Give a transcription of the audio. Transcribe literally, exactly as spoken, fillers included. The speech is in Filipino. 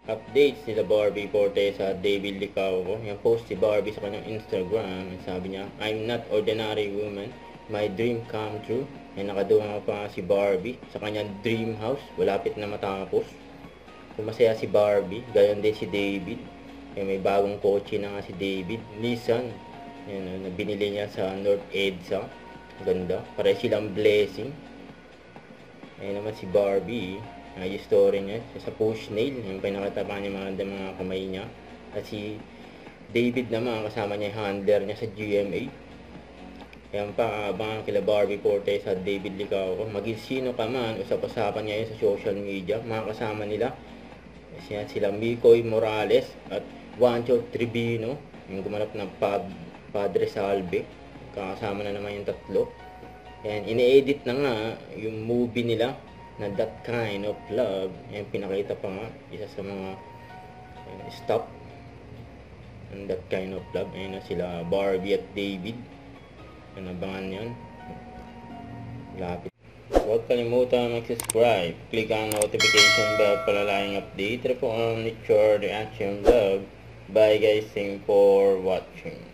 Updates nila Barbie Fortesa at David Licauco. Yung post si Barbie sa kanyang Instagram. Sabi niya, "I'm not ordinary woman. My dream come true." Ay nakadunga pa nga si Barbie sa kanyang dream house. Malapit na matapos. Kumasaya si Barbie. Gayon din si David. Yung may bagong kotse na nga si David. Nissan. Yan, na binili niya sa North EDSA. Ganda. Pare silang blessing. Ayun naman si Barbie. Uh, yung story niya sa push nail, yung pinakataba niya mga, mga kamay niya. At si David naman, kasama niya yung handler niya sa G M A. Kaya pa, abangan kila Barbie Fortesa at David Licauco. Maging sino ka man, usap-usapan niya yun sa social media. Mga kasama nila, siya, sila Mikoy Morales at Juancho Tribino, yung gumanap ng Pad, Padre Salve. Kakasama na naman yung tatlo. Yan, ine-edit na nga yung movie nila na That Kind of Love. Yan, pinakita pa nga isa sa mga yan, stop and That Kind of Love. Ayun na sila Barbie at David. Yan, abangan yan. Lapit. Huwag kalimutan mag-subscribe. Click ang notification bell para laging update po ang Nature Reaction Vlog. Bye guys, thanks for watching.